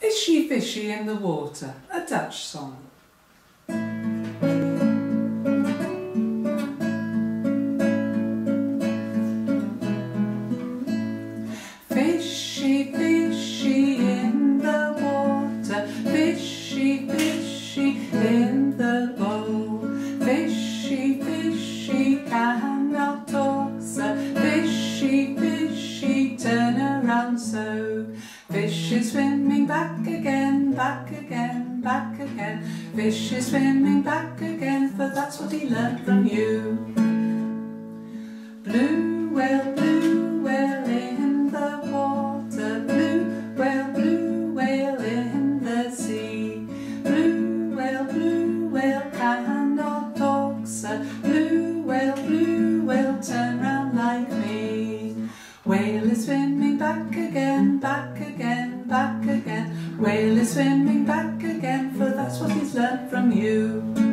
Is she fishy in the water? A Dutch song. Fishy, fishy in the water, fishy, fishy in the bowl. Fishy, fishy cannot talk, so fishy, fishy turn around so. Fish is swimming back again, back again, back again. Fish is swimming back again, for that's what he learned from you. Blue whale in the water, blue whale in the sea. Blue whale cannot talk, so blue whale turn round like me. Whale is swimming back again, back again, back again. Whale is swimming back again, for that's what he's learned from you.